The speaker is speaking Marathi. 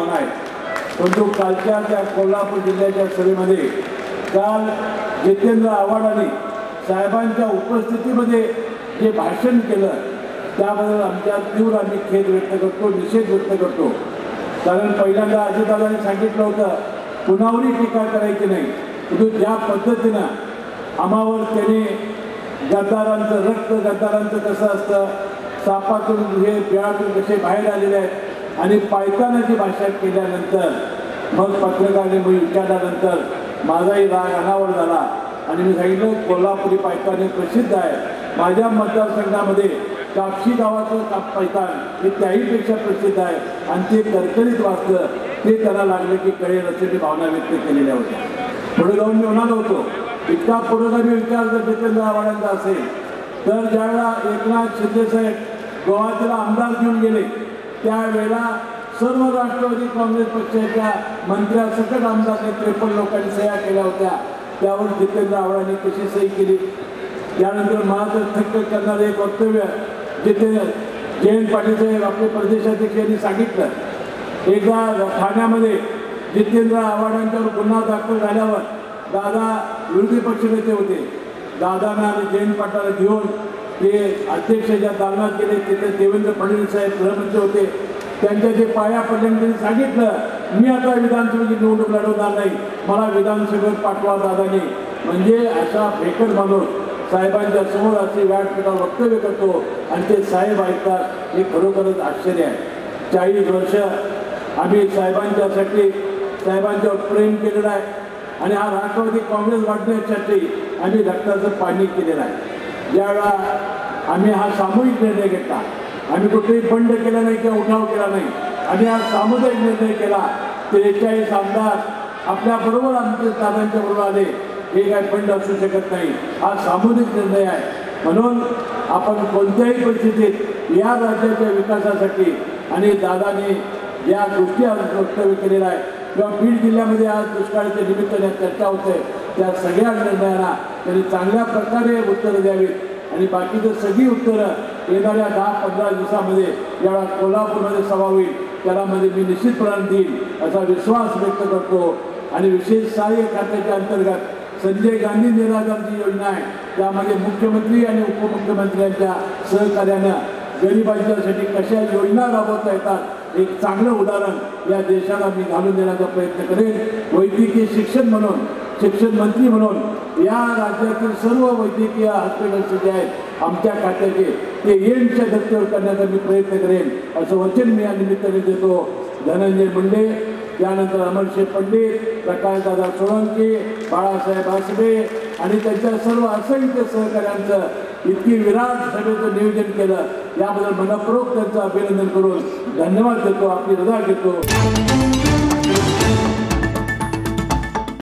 भावना आहे. परंतु कालच्या त्या कोल्हापूर जिल्ह्याच्या सभेमध्ये काल जितेंद्र आव्हाडांनी साहेबांच्या उपस्थितीमध्ये जे भाषण केलं त्याबद्दल आमच्या तीव्र आम्ही खेद व्यक्त करतो, निषेध व्यक्त करतो. कारण पहिल्यांदा अजितदादांनी सांगितलं होतं कुणावरही टीका करायची नाही, परंतु ज्या पद्धतीनं आम्हावर त्याने गद्दारांचं रक्त, गद्दारांचं कसं असतं, सापातून हे बिळातून कसे बाहेर आलेले आहेत आणि पायतानाची भाषा केल्यानंतर मग पत्रकारांनी मी विचारल्यानंतर माझाही राग अनावर झाला आणि मी सांगितलं कोल्हापुरी पायतान हे प्रसिद्ध आहे. माझ्या मतदारसंघामध्ये कापशी गावाचं पायतान हे त्याहीपेक्षा प्रसिद्ध आहे आणि ते करकरीत वाचलं ते त्याला लागलं की कळेल असे मी भावना व्यक्त केलेल्या होत्या. पुढे जाऊन मी म्हणालो होतो इतका पुरोगामी विचार जर जितेंद्र आव्हाडांचा असेल तर ज्यावेळेला एकनाथ शिंदेसाहेब गोव्याला आमदार घेऊन गेले त्यावेळेला सर्व राष्ट्रवादी काँग्रेस पक्षाच्या मंत्र्यासकट आमदारने 53 लोकांनी सह्या केल्या होत्या. त्यावर जितेंद्र आव्हाडांनी कशी सही केली. त्यानंतर मला तर थक्क करणारे एक वक्तव्य जयंत पाटील साहेब आपले प्रदेशाध्यक्ष यांनी सांगितलं. एकदा ठाण्यामध्ये जितेंद्र आव्हाडांच्यावर गुन्हा दाखल झाल्यावर दादा विरोधी पक्षनेते होते. दादांना आणि जयंत पाटलाला घेऊन ते अध्यक्षाच्या दालनात गेले. तिथे देवेंद्र फडणवीस साहेब गृहमंत्री होते. त्यांच्या जे पाया पडल्याने त्यांनी सांगितलं मी आता विधानसभेची निवडणूक लढवणार नाही, मला विधानसभेत पाठवा दादाने. म्हणजे अशा फेकट माणूस साहेबांच्या समोर असे व्यासपीठावर वक्तव्य करतो आणि ते साहेब ऐकतात हे खरोखरच आश्चर्य आहे. 40 वर्ष आम्ही साहेबांच्यासाठी साहेबांच्यावर प्रेम केलेलं आहे आणि हा राष्ट्रवादी काँग्रेस वाढण्यासाठी आम्ही रक्ताचं पाणी केलेलं आहे. ज्यावेळा आम्ही हा सामूहिक निर्णय घेतला, आम्ही कुठेही बंड केला नाही किंवा उठाव केला नाही, आम्ही हा सामुदायिक निर्णय केला. 43 आमदार आपल्याबरोबर आमच्या दादांच्या बरोबर आले. हे काय बंड असू शकत नाही, हा सामुदायिक निर्णय आहे. म्हणून आपण कोणत्याही परिस्थितीत या राज्याच्या विकासासाठी आणि दादाने ज्या गोष्टी आज वक्तव्य केलेला आहे किंवा बीड जिल्ह्यामध्ये आज दुष्काळाच्या निमित्ताने चर्चा होते त्या सगळ्या निर्णयांना त्यांनी चांगल्या प्रकारे उत्तरं द्यावीत आणि बाकीचं सगळी उत्तरं येणाऱ्या 10-15 दिवसामध्ये ज्यावेळा कोल्हापूरमध्ये सभा होईल त्यामध्ये मी निश्चितपणाने देईल असा विश्वास व्यक्त करतो. आणि विशेष सहाय्य खात्याच्या अंतर्गत संजय गांधी निराधार जी योजना आहे त्यामध्ये मुख्यमंत्री आणि उपमुख्यमंत्र्यांच्या सहकार्यानं गरिबांच्यासाठी कशा योजना राबवता येतात एक चांगलं उदाहरण या देशाला मी घालून देण्याचा प्रयत्न करेन. वैद्यकीय शिक्षण म्हणून शिक्षण मंत्री म्हणून या राज्यातील सर्व वैद्यकीय हॉस्पिटल्स जे आहेत आमच्या खात्याचे ते एम्सच्या धर्तीवर करण्याचा मी प्रयत्न करेन असं वचन मी या निमित्ताने देतो. धनंजय मुंडे, त्यानंतर अमरशेठ पंडित, प्रकाशदादा सोळंकी, बाळासाहेब आसबे आणि त्यांच्या सर्व असंख्य सहकार्यांचं इतकी विराट सभेचं नियोजन केलं याबद्दल मनपूर्वक त्यांचं अभिनंदन करून धन्यवाद देतो. आपली रजा घेतो.